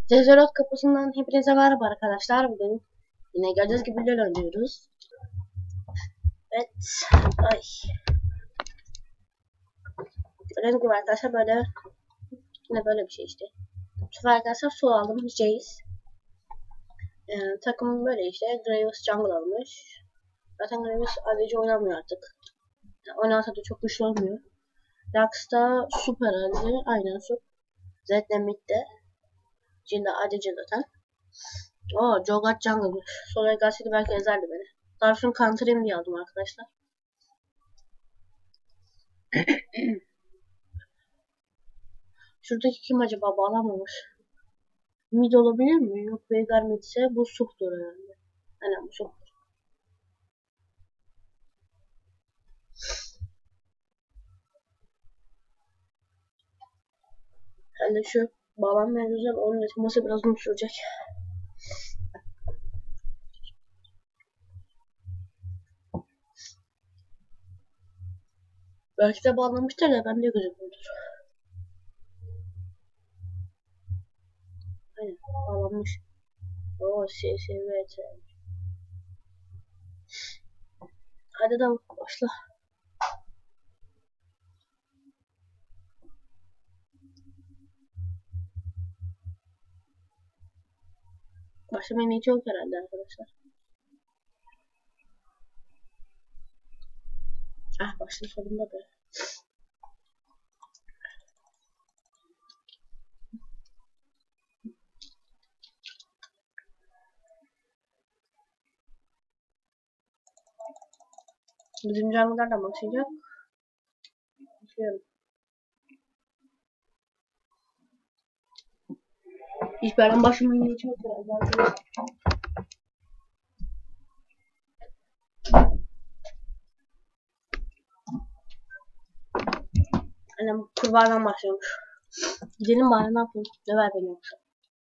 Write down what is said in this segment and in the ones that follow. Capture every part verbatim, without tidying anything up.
Zezerot kapısından hepinize merhaba arkadaşlar. Bugün yine gördüğünüz gibi LoL oynuyoruz. Evet. Ay. Gördüğünüz gibi arkadaşlar böyle yine böyle bir şey işte. Bu sefer arkadaşlar sol aldım. Jace. Ee, takım böyle işte. Graves jungle almış. Zaten Graves adece oynamıyor artık. Yani oynarsa da çok güçlü olmuyor. Lux da super adece. Aynen su. Zed'le mid'de. Jhin adece zaten. Oo, Jogat jungle. Solaya gelseydi belki ezerdi beni. Darf'ın counter'im diye aldım arkadaşlar. Şuradaki kim acaba, bağlanmamış? Mid olabilir mi? Yok, Veigar mid ise bu Suk'tur herhalde. Aynen bu Suk'tur. Herhalde şu bağlanmayan güzel, onun yatılması biraz uzun sürecek. Belki de bağlanmıştır da ben de gözükmüyordur. Aynen bağlanmış. Oo, S S V T. Hadi de başla. Başlamaya niyeti yok herhalde arkadaşlar. Ah, başla sonunda be. Bizim canlılar da başlayacak. Başlayalım. Hiç benden başlamaya niyeti yok herhalde arkadaşlar. Annem kurbağadan başlıyormuş. Gidelim bari, ne yapalım? Döver beni yoksa.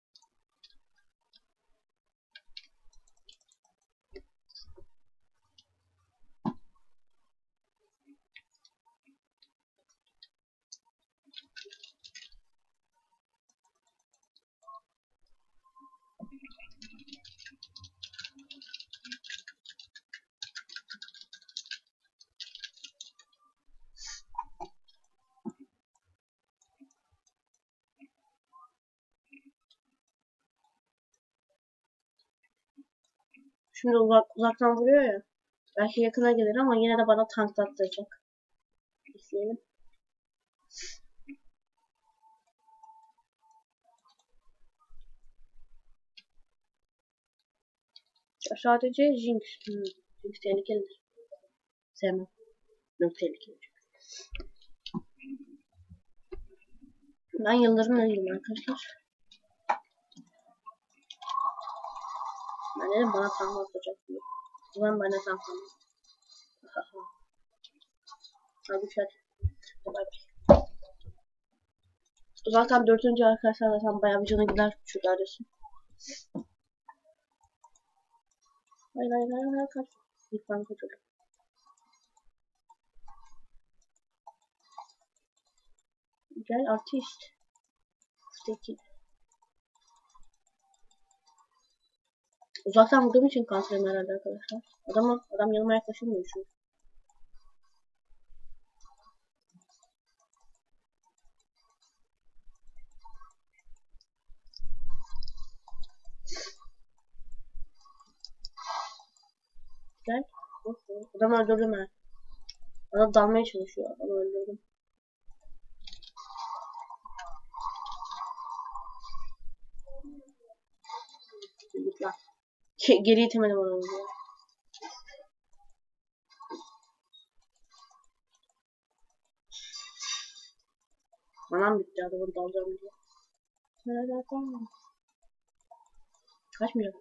Şimdi uzak, uzaktan vuruyor ya. Belki yakına gelir ama yine de bana tanklattıracak. İzleyelim. Sadece Jinx. Hmm. Jinx tehlikelidir. Sevmem. Yok, tehlikeli. Ben yıldırım ölüyüm arkadaşlar. Ben dedim bana tanklatacak diye. Ulan bana tanklatacak. Hadi çat. Zaten dördüncü arkadaşlar zaten bayağı bir canı gider şu neredesin. Hayır hayır hayır hayır kaç. Lütfen kaçalım. Gel artist. Üstteki. Uzaktan vurduğum için kanserim herhalde arkadaşlar. Adam, adam yanıma yaklaşılmıyor çünkü. Gel. Adam öldürdüm ha. Adam dalmaya çalışıyor. Adamı öldürdüm. Git lan. Geri itemedim adamı ya. Anam bitti, adamı dalacağım diye. Nerede adam? Kaçmayacak.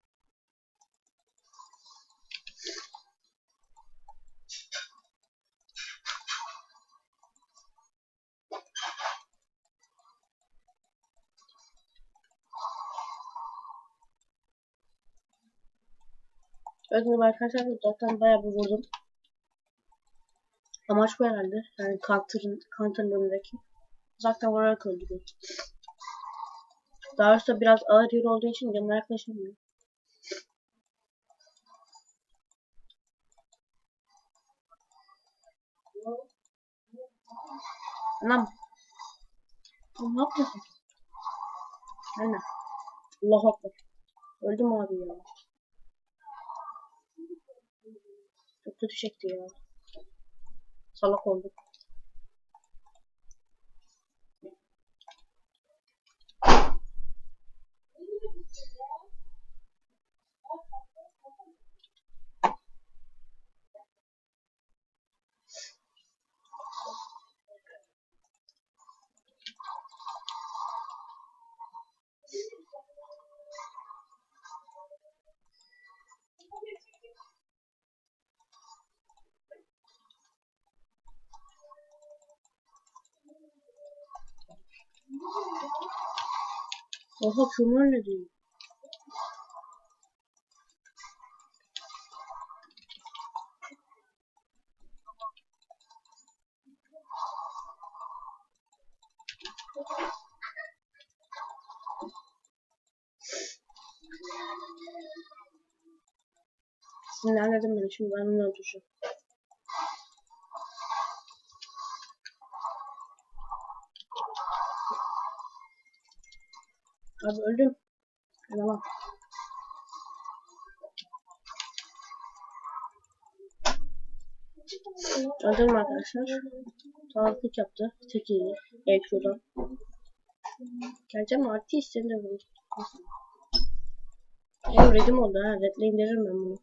Özellikle arkadaşlar zaten bayağı bir vurdum. Amaç bu herhalde. Yani counter'ın counter'larındaki. Uzaktan vurarak öldürüyor. Daha doğrusu biraz ağır yürü olduğu için yanına yaklaşamıyor. Anam. Ne yapıyorsun? Aynen. Allah akbar. Öldüm abi ya. Çok kötü çekti ya. Salak olduk. Oha şunlar ne diyor? Sinirlendim beni, şimdi ben onu öldüreceğim. Abi öldüm. Tamam. Öldüm arkadaşlar. Sağlıklık yaptı. Tek iyi. E Q'dan. Geleceğim artı istedim de bunu. Benim redim oldu ha. Redle indiririm ben bunu.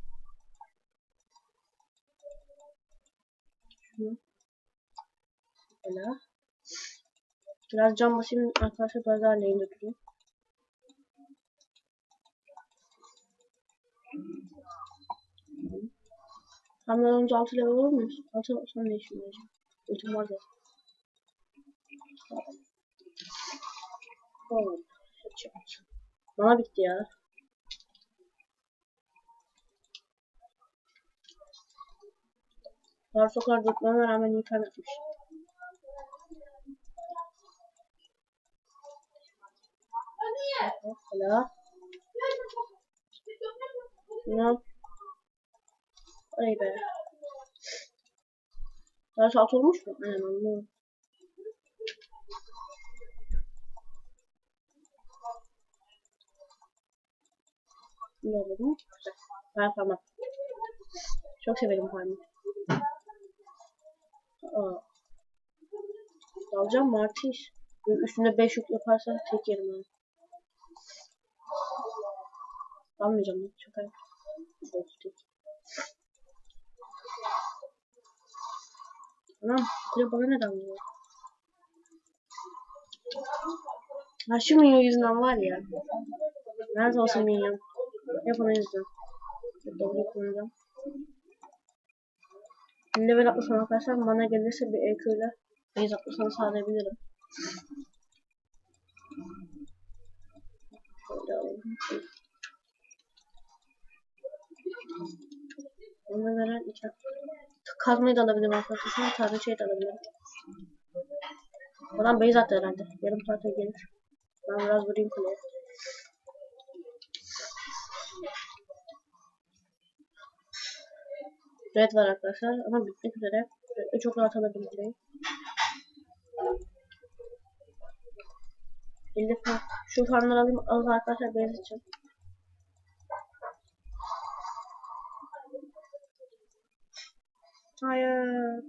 Şunu. Böyle. Biraz cam basayım arkadaşlar, biraz daha lehinde durayım. Hamle olunca altı level olur muyuz? altı sonra değişim olacak. Ultim var ya. Oh. Bana bitti ya. Daha sokar dökmeme rağmen inferno etmiş. Hala. Ne? Ay be. Daha salt olmuş mu? Aynen anladım. Ne oldu mu? Güzel. Ben parmak. Çok severim parmak. Aa. Dalacağım mı artış? Üstünde beş yük yaparsa tek yerim ben. Almayacağım. Çok ayıp. Çok tek. Anam. Bir bana ne damlıyor? Ha şu minyon yüzünden var ya. Nerede olsa minyon. Hep onun yüzünden. Doğru kullanacağım. Level atlasam arkadaşlar bana gelirse bir E Q ile base atlasam sağlayabilirim. Şöyle alayım. Ona göre iki kazmayı da alabilirim arkadaşlar. Tarzı şey de alabilirim. Adam base attı herhalde. Yarım saate gelir. Ben biraz vurayım kuleye. Red var arkadaşlar ama bitmek üzere. Red'le çok rahat alabilirim kuleyi. elli farm. Şu farmları alayım. Alıp arkadaşlar base için. Hayır.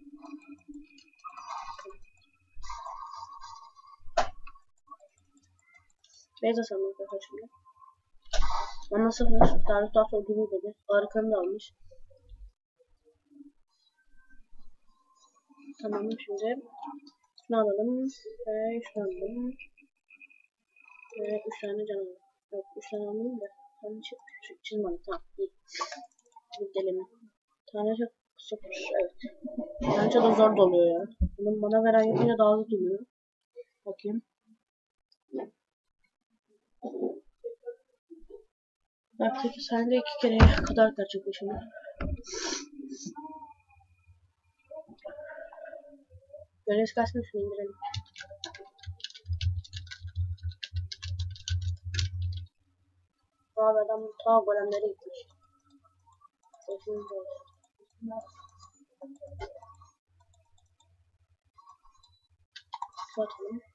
Base asalım arkadaşlar şimdi. Bana sıfır. Tarih daha sonra gibi dedi. Arkanı da almış. Tamam şimdi. Şunu alalım. Ve şunu alalım. Ve üç tane can alalım. Yok üç tane alalım da. Tane çık. Çizmalı. Tamam iyi. Bir deleme. Tane çok sıfır. Evet. Yani çok zor doluyor ya. Bunun bana veren yapınca daha hızlı doluyor. Bakayım. Belki sende iki kereye kadar gerçekleşiyor. Görev kaçmış şunu indirelim. Abi adam ta golemlere gitmiş. Sesimiz olsun. Bakalım.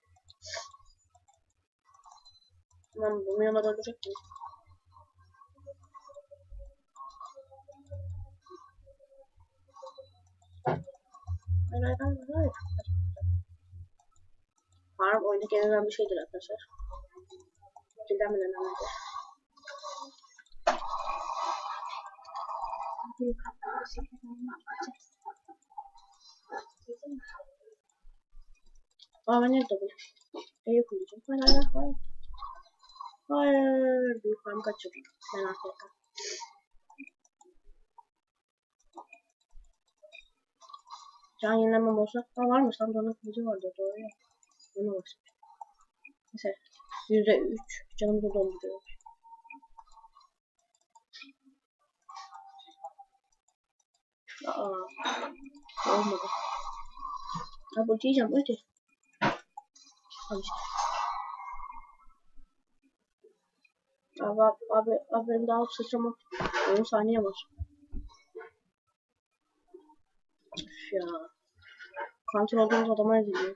Ben bunu yana dönecek miyim? Hayır hayır hayır hayır. Harbi oyundaki en önemli şeydir arkadaşlar. Kilden bile önemlidir. Aa ben nerede bu? E'yi kullanacağım. Hayır hayır hayır. Hayır. Büyük farm kaçıyor. Ben arkaya. Can yenilemem olsa. Ha varmış lan donun kılıcı vardı doğru ya. Ona bak. Mesela yüzde üç canımı dolduruyor. Aa. Olmadı. Ha bu diyeceğim ulti. Al işte. Abi abi abi, abi benim daha sıçramam. on saniye var. Üf ya. Kanser olduğumuz adama eziliyor.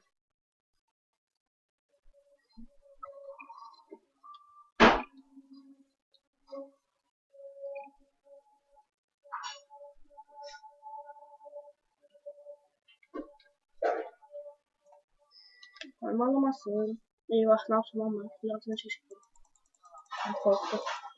Parmalamazsın. Eyvah ne yaptım lan ben. Silahına şaşırdım. Ben korktum.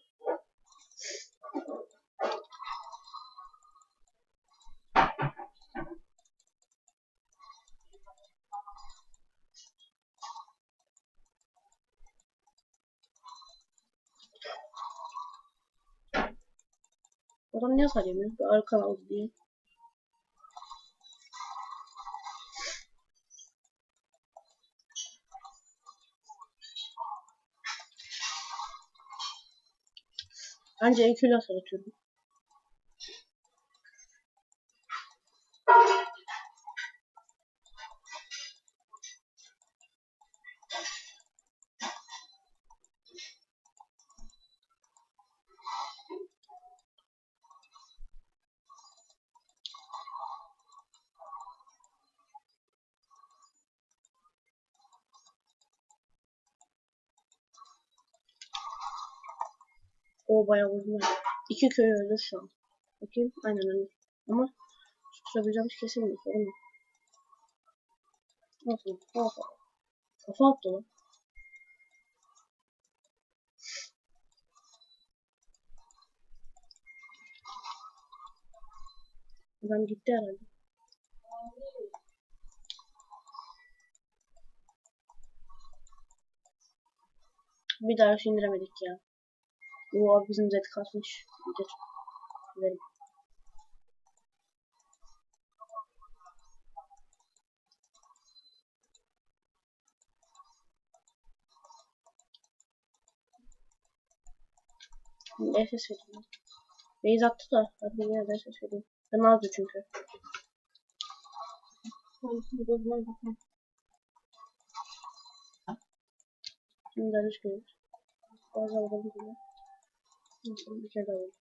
Adam niye sarıyor? Bir arka aldı diye. Bence E Q'yle sarıtıyorum. O bayağı vurdum ben. İki köy öldü şu an. Bakayım aynen öyle. Ama tutabileceğim kesin mi? Sorun mu? Nasıl? Kafa. Kafa attı lan. Adam gitti herhalde. Bir daha indiremedik ya. Bu abi bizim zed kasmış. Gider. Gidelim. Ne ses vereyim. Beyz attı da. Hadi yine de ses vereyim. Ben azdı çünkü. Şimdi dönüş gelir. Bazen vuralım yine. Nasıl bir kere daha vuralım.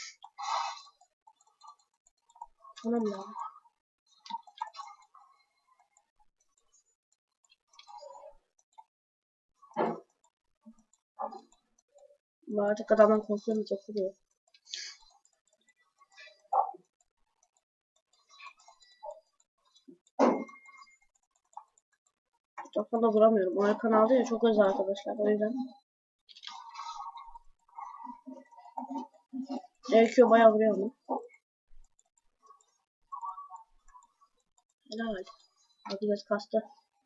Tamam mı abi? Artık adamdan korkuyorum çok vuruyor. Çok fazla vuramıyorum. O arkan aldı ya çok hızlı arkadaşlar. O yüzden. E Q bayağı vuruyor mu? Helal. Abi biraz kastı.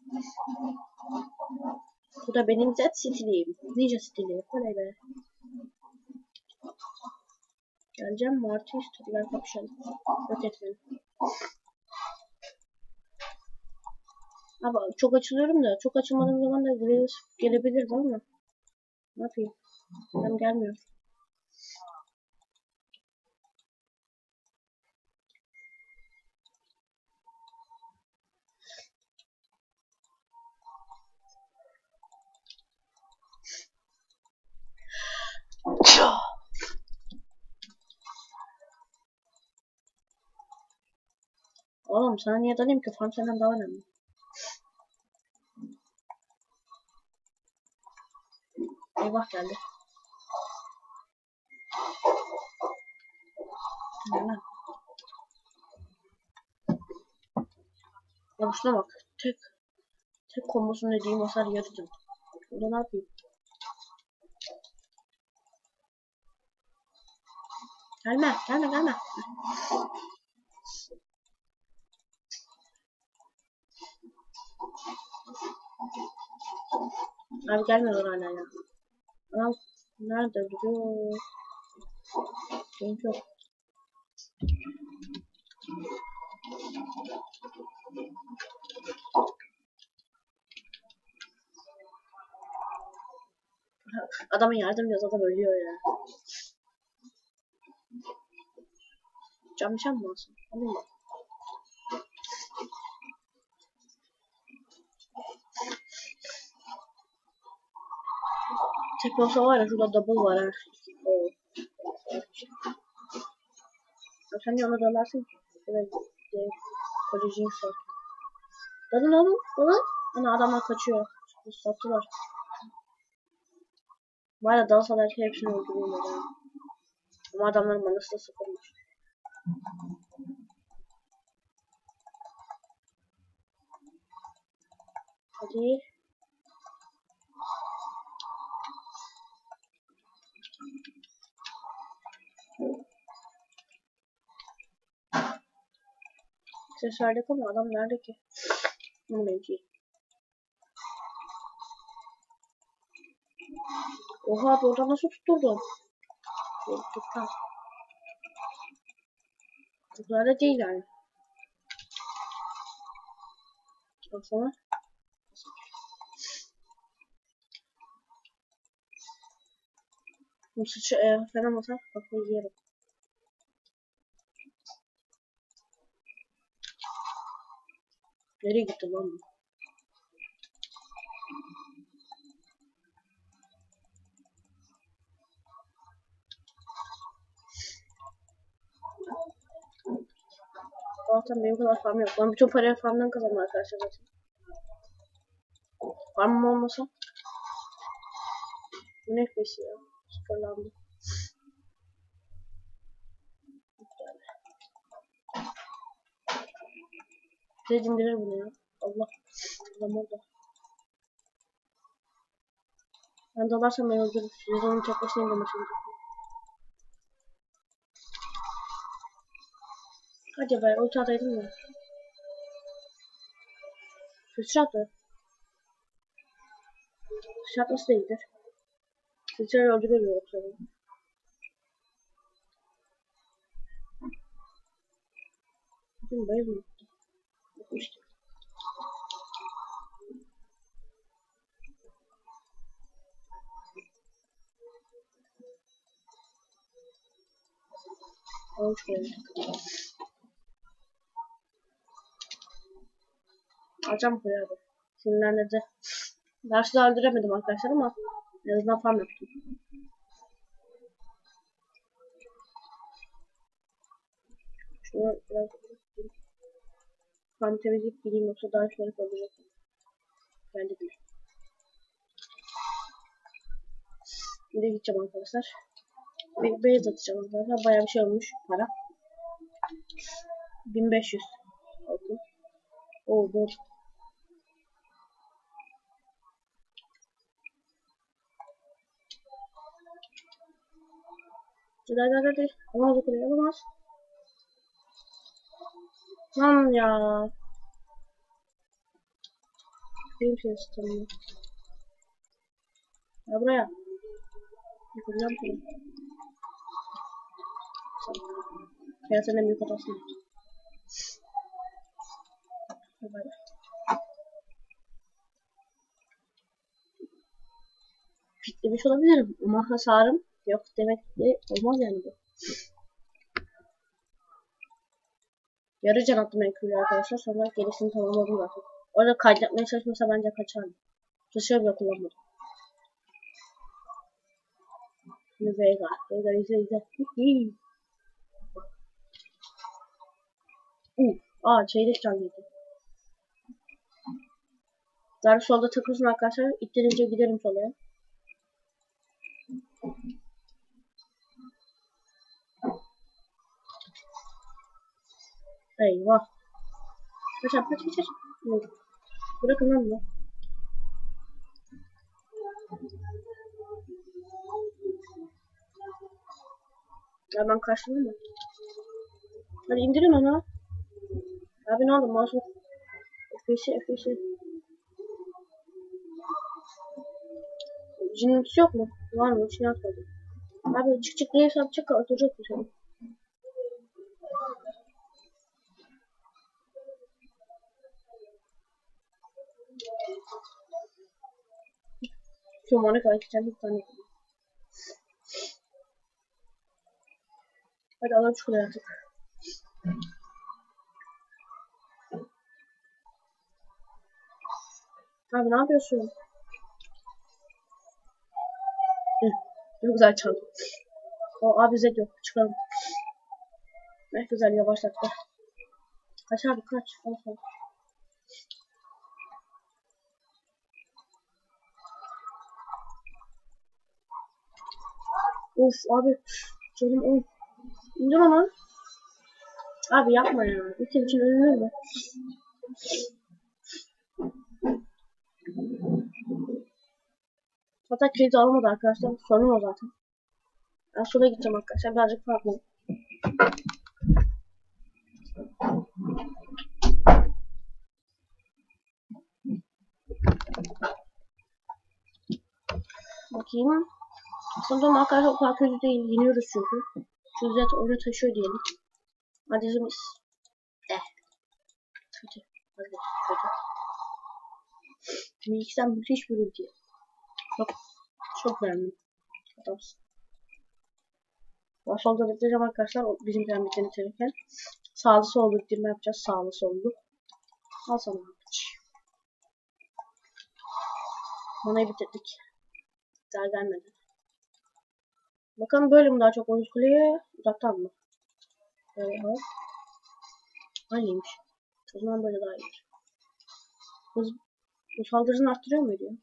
Bu da benim Z stilim. Ninja stili. Oley be. Geleceğim mi? Artı üstüler kapışalım. Yok etmeyin. Abi çok açılıyorum da çok açılmadığım zaman da Graves gelebilir değil mi? Ne yapayım? Adam gelmiyor. Oğlum sana niye dalayım ki? Farm senden daha önemli. Eyvah geldi. Hemen. Ya şuna bak. Tek tek kombosunu dediğim hasar yarıcım. Burada ne yapayım? Gelme, gelme, gelme. Abi gelmiyor hala ya. Adam nerede duruyor? Benim çok. Adama yardım ediyoruz, adam ölüyor ya. Camışam mı olsun? Alayım mı? Tek olsa var ya, şurada double var ha. Oo. Ya sen niye ona dalarsın ki? Evet, koca cins var. Dalın oğlum, dalın. Ana adamlar kaçıyor. Sattılar. Var ya dalsalar ki hepsini öldürüyorlar ya. Ama adamların manası da sıfırmış. Hadi. Ses verdik ama adam nerede ki? Bu mevki. Oha abi orada nasıl tutturdun? Tuttan. Tutlarda değil yani. Baksana. Bu sıçı e, falan olsa kafayı yerim. Nereye gitti lan bu? Allah'tan benim kadar farm yok. Ben bütün parayı farmdan kazandım arkadaşlar zaten. Farmım olmasa. Bu ne fesi ya? Sıfırlandı. Size dindirir bunu ya. Allah. Adam orada. Ben dalarsam ben öldürürüm. Siz onun tek başına indirmesi öldürürüm. Hadi be ulti ataydım mı? Sıçratı. Sıçratması da iyidir. Sıçratı öldürüyor yoksa. Bugün bayım mı? Bakmıştım. Olmuş böyle. Alacağım buraya abi. Sinirlendirdi. Dersi öldüremedim arkadaşlar ama en azından farm yaptım. Şunu biraz farm temizleyip gideyim yoksa daha şöyle kalacak. Bence değil. Şimdi gideceğim arkadaşlar. Bir beyaz atacağım arkadaşlar. Bayağı bir şey olmuş para. bin beş yüz. Oldu. Oo dur. Hadi hadi hadi. Alamaz o kuleyi alamaz. Lan ya. Benim şey istiyorum. Ya buraya. Yıkılacağım şunu. Ya sen de büyük hatasın. Böyle. Demiş olabilirim ama hasarım yok demek ki olmaz yani bu. Yarı can attım en kötü arkadaşlar, sonra gerisini tamamladım zaten. Orada kaydetmeye çalışmasa bence kaçardım. Dışarı bile kullanmadım. Şimdi Veigar. Veigar izle izle. Uh, Aa çeyrek can yedi. Zarf solda takılsın arkadaşlar. İttirince gidelim solaya. Eyvah. Kaçar kaç kaçar. Bırakın lan bunu. Ya ben kaçtım mı? Hadi indirin onu. Abi ne oldu? Masum. F P S F P S. Jinx yok mu? Var mı? İçine atmadım. Abi çık çık neyse yapacak atacak mı seni? Şu Monica iki tane bir tane. Hadi alalım şu kadar artık. Abi ne yapıyorsun? Hı, ne güzel çaldı. O abi zed yok. Çıkalım. Ne güzel yavaşlattı. Kaç abi kaç. Al. Of abi. Canım on. İndir onu. Abi yapma ya. İlk için ölünür mü? Hatta kredi alamadı arkadaşlar. Sorun o zaten. Ben sola gideceğim arkadaşlar. Birazcık farklı. Bakayım. Aslında arkadaşlar o kadar kötü değil. Yeniyoruz çünkü. Çünkü zaten oyunu taşıyor diyelim. Adizimiz. Eh. Kötü. Hadi kötü. Milks'ten müthiş bir ulti. Çok, çok beğendim. Adamsın. Solda bekleyeceğim arkadaşlar. Bizim piramitlerini bitirirken. Sağlı sollu ittirme yapacağız. Sağlı sollu. Al sana aç. Manayı bitirdik. Daha gelmedi. Bakalım böyle mi daha çok oyun kuleye? Uzaktan mı? Böyle al. Aynıymış. O zaman böyle daha iyi. Hız, bu saldırısını arttırıyor muydu ya?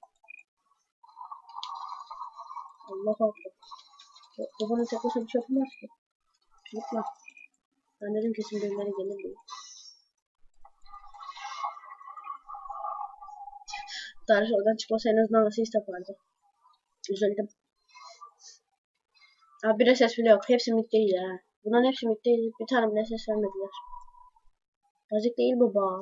Allah Allah. Babanın tek başına bir şey yapamaz ki. Lütfen. Ben dedim kesin birileri gelir diye. Tarih oradan çıkmasa en azından asist yapardı. Üzüldüm. Abi bir ses bile yok. Hepsi mid değil ha. Bunların hepsi mid değil. Bir tane bile ses vermediler. Yazık değil baba.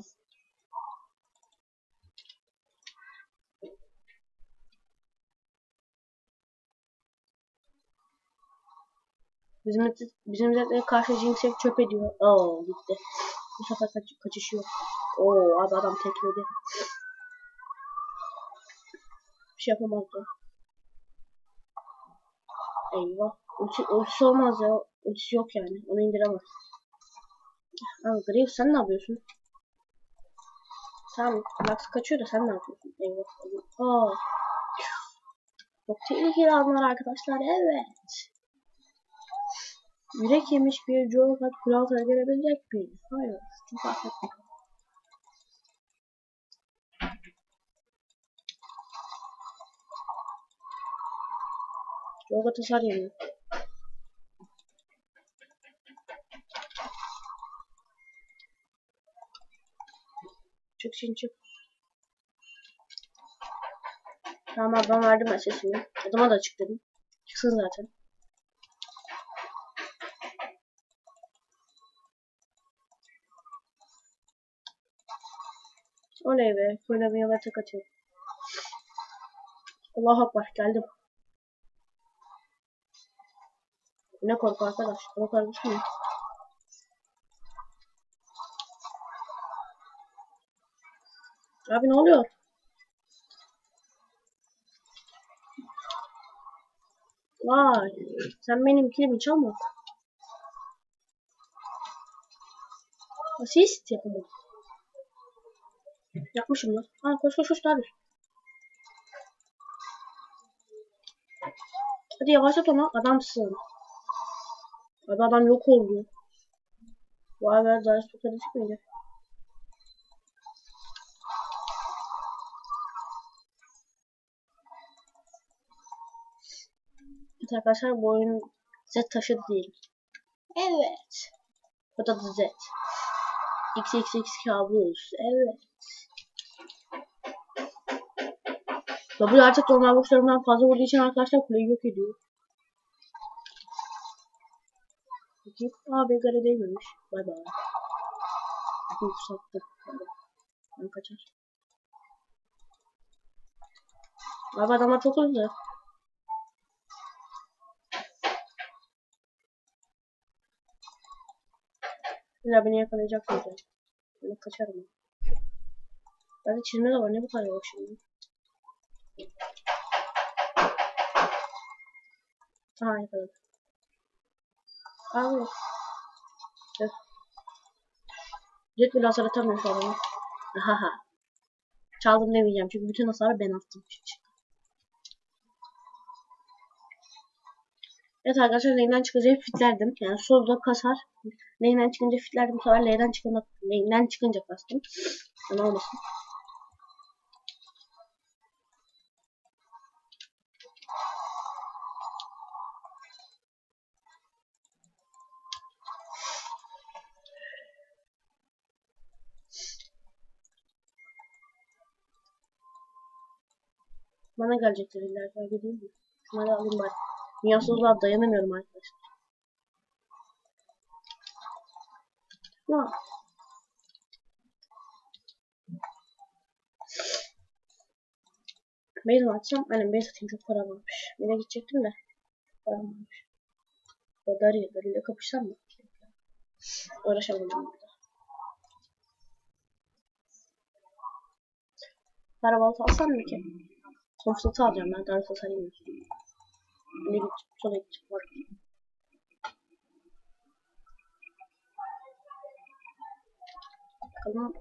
Bizim bizim zaten karşı Jinx hep çöp ediyor. Oo gitti. Bu sefer kaç, kaçışıyor. Oo abi adam tekledi. Bir şey yapamazdı. Eyvah. Ulti, ultisi olmaz ya. Ultisi yok yani. Onu indiremez. Abi Graves sen ne yapıyorsun? Tamam. Max kaçıyor da sen ne yapıyorsun? Eyvah. Aa. Çok tehlikeli anlar arkadaşlar. Evet. Yürek yemiş bir Joe Cat kurallara gelebilecek mi? Hayır. Çok affettim. Joe Cat hasar yemiyor. Çık şimdi çık. Tamam abi ben verdim sesini. Adama da çık dedim. Çıksın zaten. Oley be. Böyle bir yola tek atıyor. Allahu Akbar geldim. Ne korku arkadaş. O kadar bir şey mi? Abi ne oluyor? Vay. Sen benim kilimi çalma. Asist yapalım. Yapmışım lan. Ha koş koş koş abi. Hadi yavaşlat onu. Adamsın. Abi adam yok oldu. Vay be daha çok karışık mıydı? Evet arkadaşlar bu oyun Z taşıdı değil. Evet. O da Z. X X X kabus. Evet. W artık normal boşlarından fazla vurduğu için arkadaşlar kuleyi yok ediyor. Peki. Aa Begara değmemiş. Bay bay. Uf sattı. Ben kaçar. Abi adamlar çok hızlı. Ya beni yakalayacak zaten. Ben kaçarım. Bende çizme de var. Ne bu kadar yok şimdi? Aha yakaladım. Abi. Jet. Jet bile hasar atamıyor şu adamı. Haha. Çaldım demeyeceğim çünkü bütün hasarı ben attım. Evet arkadaşlar lane'den çıkınca hep fitlerdim. Yani solda kasar. Lane'den çıkınca fitlerdim. Bu sefer lane'den çıkınca, lane'den çıkınca kastım. Yani olmasın. Bana gelecekler illa ki değil mi? Şunları alayım bari. Dünyasızlığa dayanamıyorum arkadaşlar. Ya. Base mi açsam? Aynen base atayım çok para varmış. Yine gidecektim de. Para varmış. O darıyla darıyla kapışsam mı? Uğraşamadım burada. Para balta alsam mı ki? Son fırsatı alacağım ben. Darı tasarayım. Ne gidecek? Sola gidecek. Var. Bakalım.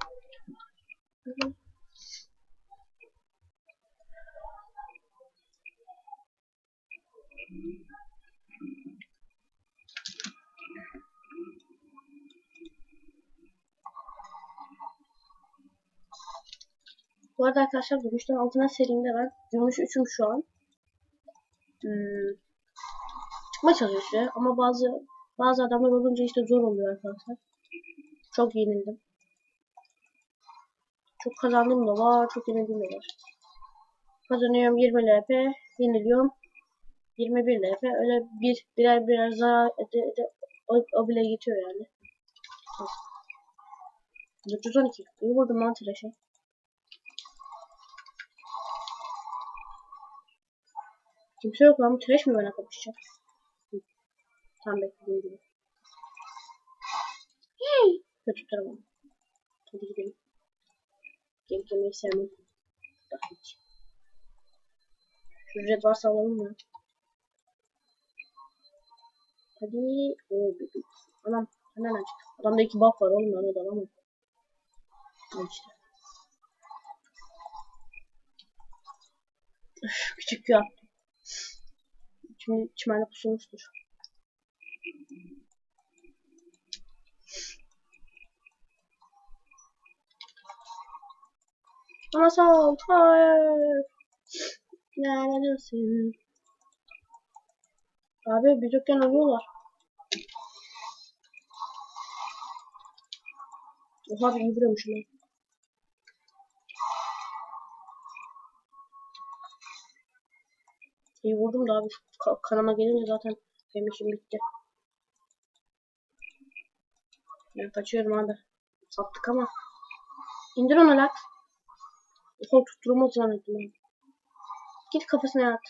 Bu arada arkadaşlar Gümüşten Altına serimde ben Gümüş üçüm şu an. Hmm. Çıkma çalışıyor ama bazı bazı adamlar olunca işte zor oluyor arkadaşlar. Çok yenildim. Çok kazandım da var, çok yenildim de var. Kazanıyorum yirmi L P, yeniliyorum yirmi bir L P. Öyle bir birer birer zarar ede, ede, o, o bile geçiyor yani. dört yüz on iki. İyi vurdum lan tıraşı. Kimse yok lan, bu tıraş mı bana kapışacak? Tam beklediğim gibi. Hey! Kötü tarafım. Hadi gidelim. Genk yemeyi sevmem. Daha hiç. Şu red varsa alalım mı? Hadi. Oo, bir, bir. Anam. Nereden çıktı? Adamda iki buff var oğlum, ben o da alamam. Al işte. Üf, küçük bir attım. Şimdi çimene pusulmuştur. Ama sağ ol. Hayır. Neredesin? Abi bir dükkan alıyorlar. Oha bir iyi vuruyormuşum ben. İyi vurdum da abi ka kanama gelince zaten benim işim bitti. Ben kaçıyorum abi. Sattık ama. İndir onu lan. Oha tutturulmaz zannettim ben. Git kafasına yat.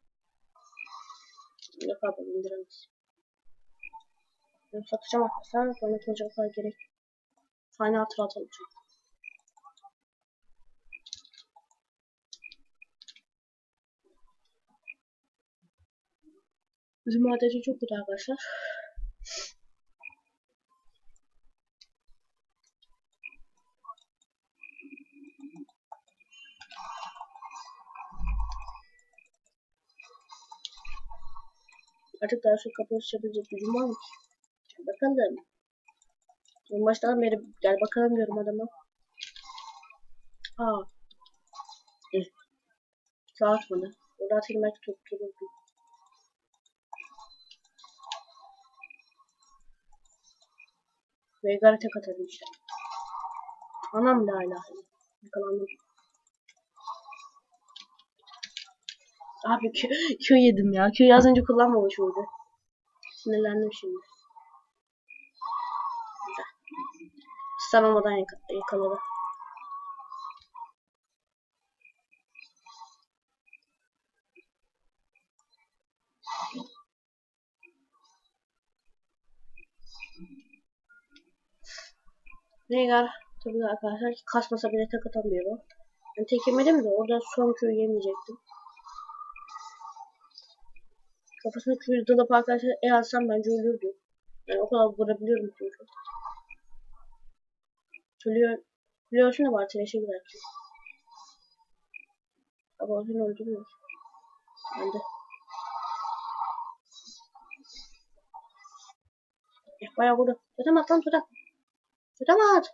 Yok abi indiremez. Ben satacağım arkadaşlar. Sonra tutacak kadar gerek. Tane hatırat olacak. Bizim adeti çok kötü arkadaşlar. Artık daha çok kapı açabilecek gücüm var mı? Bakalım. En baştan beri gel bakalım diyorum adama. Aa. Eh. Kağıtmadı. Orada atayım belki tuttururdu. Veigar'a tek atarım işte. Anam la ilahe. Yakalandım. Abi Q, Q yedim ya. Q'yu az önce kullanmamış mıydı? Sinirlendim şimdi. Güzel. Stun olmadan yaka yakaladı. Veigar tabii arkadaşlar kasmasa bile tek atamıyor o. Ben tek yemedim de orada son Q'yu yemeyecektim. Kafasına Q'yu dalıp arkadaşlar e alsam bence ölürdü. Yani o kadar vurabiliyorum çünkü. Ölüyor. Biliyorsun da var trash'e gider ki. Ama o seni öldürmüyor. Ben de. Eh, bayağı vurdu. Totem at lan totem. Totem at.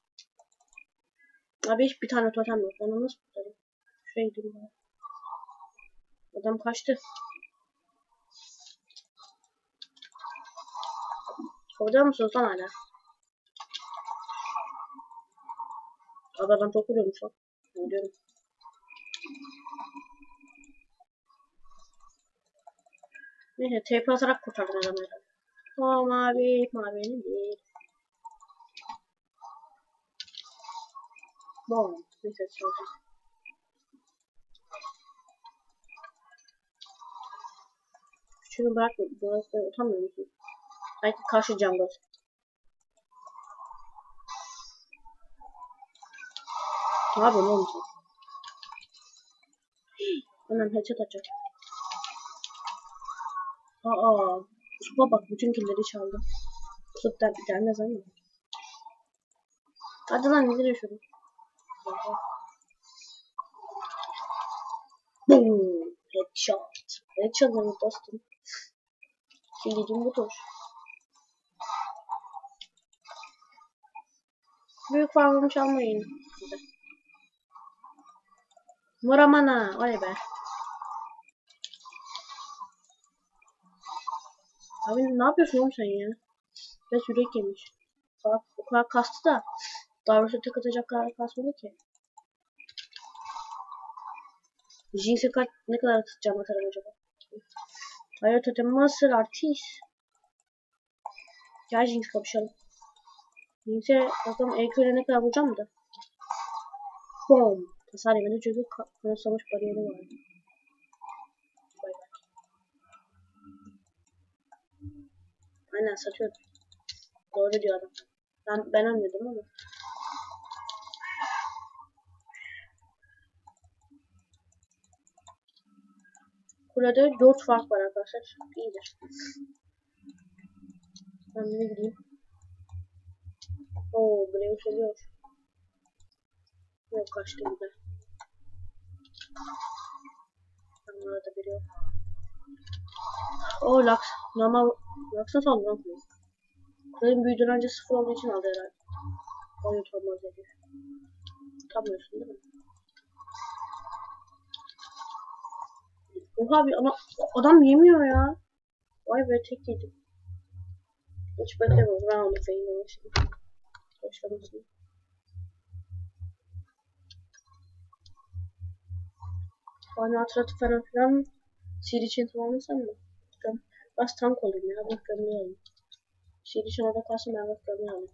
Abi hiç bir tane totem yok. Ben onu nasıl tutarım? Şuraya gideyim ben. Adam kaçtı. Orada mısınız lan hala? Abi adam çok vuruyormuş lan. Vuruyorum. Neyse T P atarak kurtardım adamı. O mavi, mavinin değil. Bom. Neyse sonra. Küçüğünü bırakma. Burası utanmıyor musun? Belki karşı jungle. Ne yapıyorsun oğlum sen? Hemen headshot atacak. Aa. Supa bak bütün killleri çaldı. Sup'tan bir tane zaman. Hadi lan nedir yaşıyordum? Boom. Headshot. Headshot mı dostum? Killicim budur. Büyük farmımı çalmayın. Muramana. Oley be. Abi ne yapıyorsun oğlum sen ya? Ve yürek yemiş. Bak o kadar kastı da. Daha doğrusu tek atacak kadar kasmadı ki. Jinx'e kaç ne kadar atacağım atarım acaba? Hayır totem nasıl artist? Gel Jinx kapışalım. Jinx'e bakalım E Q'yle ne kadar vuracağım da. Boom. Hasar yemedi çünkü kanıtlamış bariyeri vardı. Bay bay. Aynen satıyordum. Doğru diyor adam. Ben, ben anladım ama. Kulede dört fark var arkadaşlar. İyidir. Ben de gideyim. Ooo Graves ölüyor. Yok kaçtı güzel. Burada biri yok. Oo Lux. Normal Lux'a saldıran kuleyi. Kulenin büyüdüğün önce sıfır olduğu için aldı herhalde. O yutamaz dedi. Tutamıyorsun değil mi? Oha bir ana, adam yemiyor ya. Vay be tek yedim. Hiç beklemiyorum. Ben onu feylemişim. Başlamışım. Bana hatırlatıp falan filan Seed için tamamlasam mı? Ben biraz tank olayım ya. Bak gömleğim. Seed için orada kalsın ben bak gömleğim.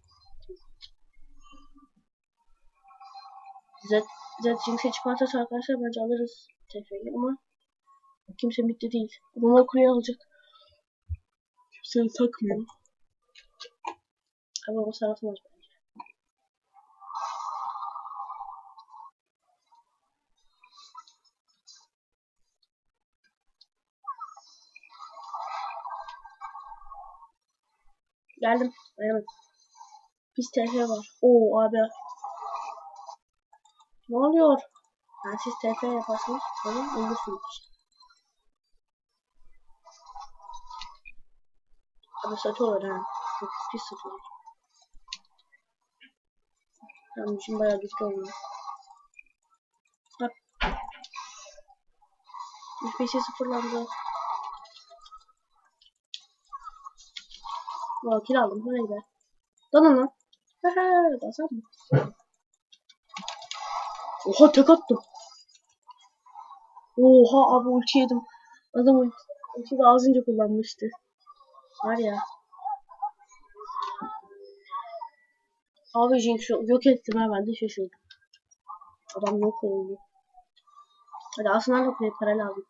Zed, Zed Jinx'e çıkarsa arkadaşlar bence alırız T F'yi ama kimse bitti değil. Bunlar kuruya alacak. Kimse takmıyor. Ama o sarılmaz bence. Geldim. Dayanın. Pis T F var. Oo abi. Ne oluyor? Yani siz T F yaparsınız. Böyle ölürsünüz işte. Abi satıyorlar ha. Çok pis satıyorlar. Tamam için bayağı güçlü olmuyor. Bak. F P S sıfırlandı. Valla kill aldım. Bu neydi? Lan onu. Hehe, basar mı? Oha tek attım. Oha abi ulti yedim. Adam ulti, ulti de ağzınca kullanmıştı. Var ya. Abi Jinx yok ettim ha, ben de şaşırdım. Adam yok oldu. Hadi alsınlar da kuleyi, para lazım.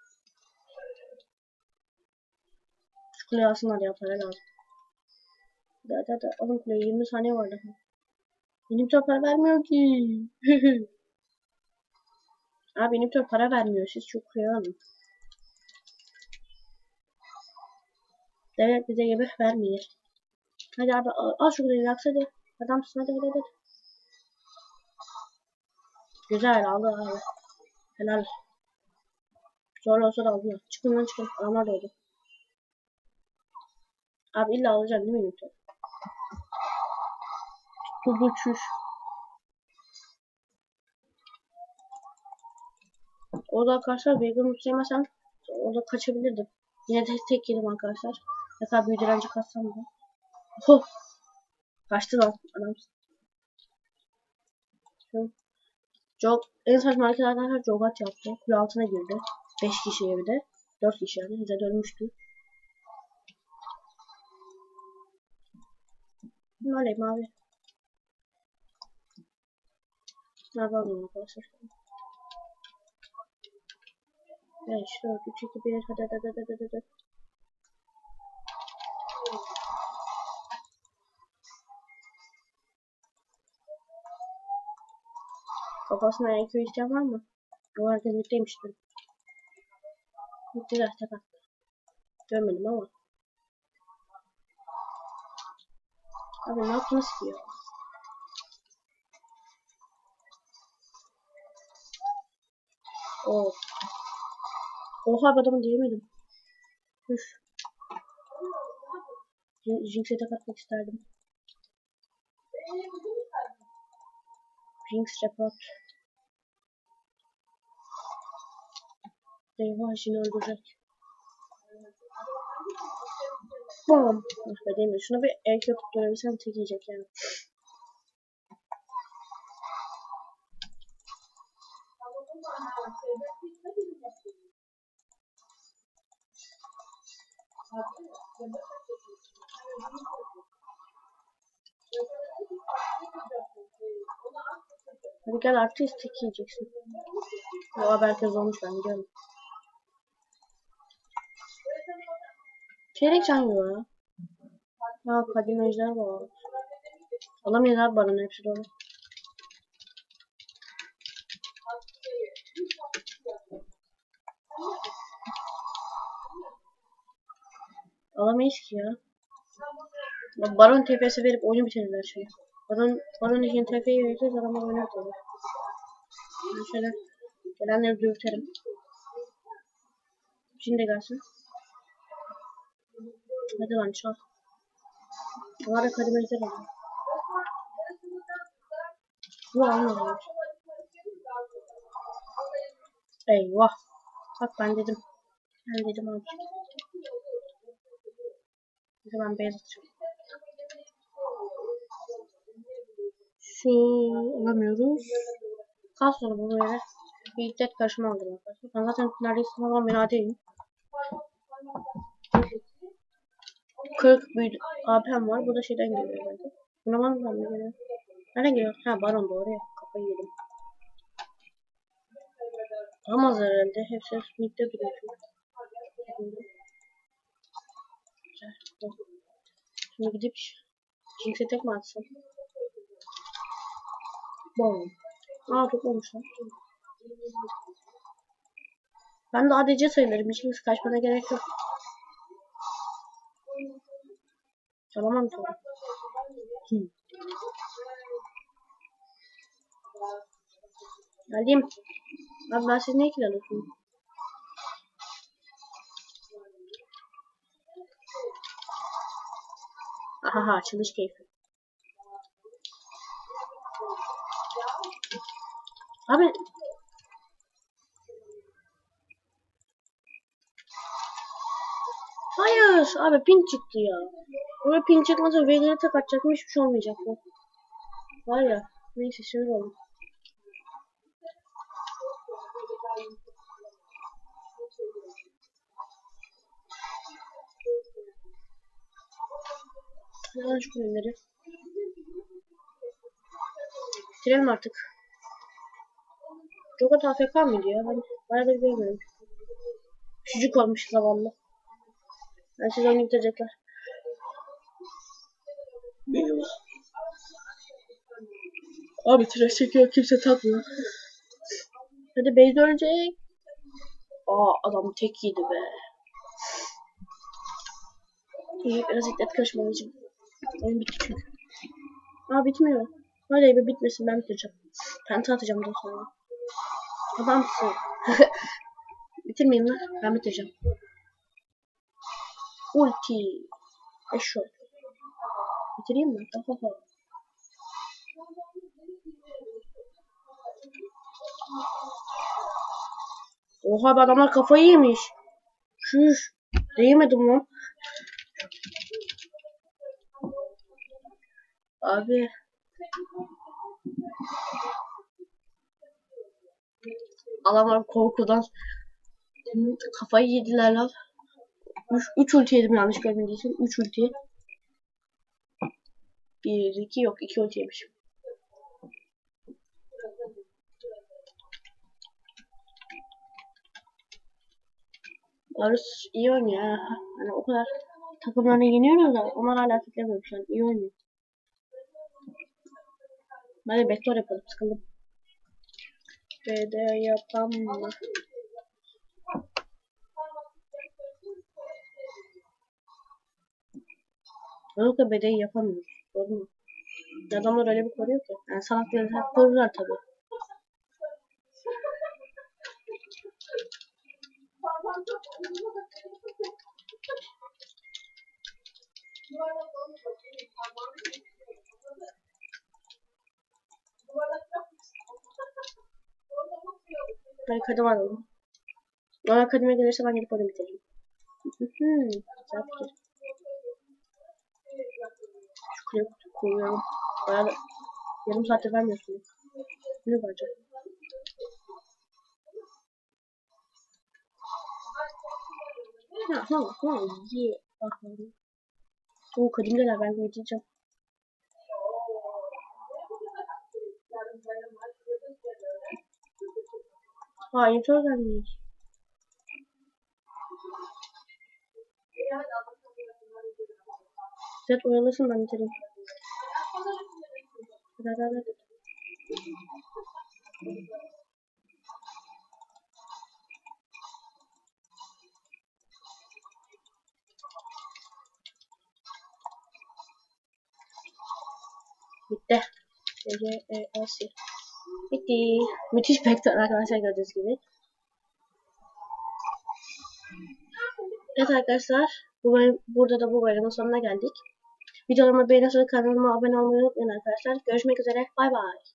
Şu kuleyi alsınlar ya, para lazım. Hadi hadi hadi alın kuleyi, yirmi saniye var daha. Benim çok para vermiyor ki. Abi benim çok para vermiyor, siz çok kuleyi alın. Devlet bize yemek vermiyor. Hadi abi al, al şu kuleyi, yaks hadi. Adamsın, hadi hadi hadi. Güzel aldı abi. Helal. Zorla olsa da aldılar. Çıkın lan çıkın. Adamlar da oldu. Abi illa alacaksın değil mi Newton? Tutturdu çüş. Orada arkadaşlar Vegan yemesem orada kaçabilirdim. Yine de tek yedim arkadaşlar. Ne kadar büyü direnci katsam da. Oh! Kaçtı lan adam. Jog, en saçma hareket arkadaşlar Jogat yaptı. Kule altına girdi. beş kişiye bir de. dört kişi yani. Bize dönmüştü. Ne alayım abi? Ne yapalım arkadaşlar? beş, dört, üç, iki, bir. Hadi hadi hadi hadi hadi. Kafasına E Q isteyen var mı? O herkes bittiymişti. Bittiler tek attı. Görmedim ama. Abi ne yaptınız ki ya? Oh. Oha adamı diyemedim. Üf. Jinx'e tek atmak isterdim. Jinx report. Eyvah şimdi öldürecek. Bom. Ah be değil mi? Şuna bir el köpük dönebilsem tek yiyecek yani. Hadi gel artık tek yiyeceksin. Bu haber herkes olmuş, ben biliyorum. Çeyrek can yiyor ya. Ha kadim ejder var. Alamayız abi baronu, hepsi dolu. Alamayız ki ya. Baron T P'si verip oyunu bitirirler şimdi. Baron, Baron için T P'yi vereceğiz, adamlar oyunu bitirirler. Ben şöyle gelenleri dürterim. Şimdi gelsin. Hadi lan çal. Bu ara kadime ejder alıyor. Bu almıyor. Eyvah. Bak ben dedim. Ben dedim abi. Şimdi ben beyaz atacağım. Şu alamıyoruz. Kas sonra bu böyle. Bir iddet karşıma aldım arkadaşlar. Ben zaten neredeyse tamam ben adeyim. kırk büyüdü. A P'm var. Bu da şeyden geliyor herhalde. Buna var mı ben geliyor? Nereden geliyor? Ha baron doğru ya. Kafayı yedim. Alamaz herhalde. Hepsi midde duruyor çünkü. Şimdi gidip Jinx'e tek mi atsam? Bom. Aa toplamışlar. Ben de A D C sayılırım. Hiç kaçmana gerek yok. Çalamam sonra. Hmm. Geldim. Abi ben siz ne ikili alıyorsunuz? Ahaha açılış keyfi. Abi. Hayır abi pin çıktı ya. Böyle pin çıkmasa Vegan'a tek atacakmış, hiçbir şey olmayacak bu. Var ya. Neyse sinir oldum. Ne var şu kulüpleri? Bitirelim artık. Çok A F K mıydı ya? Ben bayağı da görmüyorum. Çocuk olmuş zavallı. Ben siz oyunu bitirecekler. Abi tıraş çekiyor, kimse takmıyor. Hadi Beyz ölecek. Aa adam tek yedi be. İyi biraz iddet karışmalıyım. Oyun bitti çünkü. Aa bitmiyor. Hadi bir bitmesin, ben bitireceğim. Penta atacağım daha sonra. Adamsın. Bitirmeyeyim lan. Ben bitireceğim. Ulti. Eşot. Bitireyim mi? Ohoho. Oha be adamlar kafayı yemiş. Şuş. Değmedim lan. Abi. Adamlar korkudan kafayı yediler lan. üç ulti yedim yanlış görmediysem. üç ulti. bir iki yok iki ulti yemişim. Varus iyi oynuyor ha. Yani o kadar takımlarını yeniyoruz da onlar hala fitlemiyor şu an. İyi oynuyor. Hadi backdoor yapalım, sıkıldım. B D yapamam. Yok da B D'yi yapamıyoruz. Doğru mu? Adamlar öyle bir koruyor ki. Yani salakları hep korurlar tabi. Ben kadim alalım. Bana kadime gelirse ben gidip onu bitiririm. Güzel fikir. Şu kulüp koruyorum. Bayağı da yarım saatte vermiyorsun. Ne var acaba? Ha tamam tamam. İyi. Bakalım. O kadimdeler, ben gideceğim. Ha intro gelmiş. Zed oyalasın, ben bitireyim. Hadi hadi hadi. Bitti. C E S. Bitti. Müthiş backdoor arkadaşlar, gördüğünüz gibi. Evet arkadaşlar, bu bölüm, burada da bu bölümün sonuna geldik. Videolarımı beğenirseniz kanalıma abone olmayı unutmayın arkadaşlar. Görüşmek üzere. Bay bay.